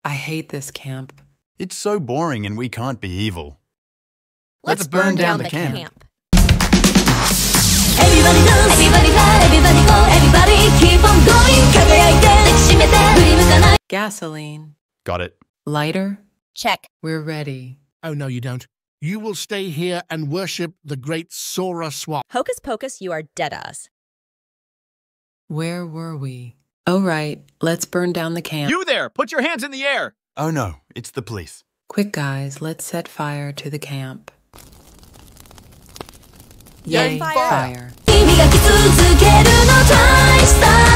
I hate this camp. It's so boring and we can't be evil. Let's burn down the camp. Everybody dance, everybody fly, everybody go, everybody keep on going. 輝いて抱きしめて振り向かない。 Gasoline. Got it. Lighter? Check. We're ready. Oh, no, you don't. You will stay here and worship the great Sora Swap. Hocus pocus, you are deadass. Where were we? Oh, right. Let's burn down the camp. You there! Put your hands in the air! Oh no, it's the police. Quick, guys, let's set fire to the camp. Yay, Yay, fire! 磨き続けるの大事さ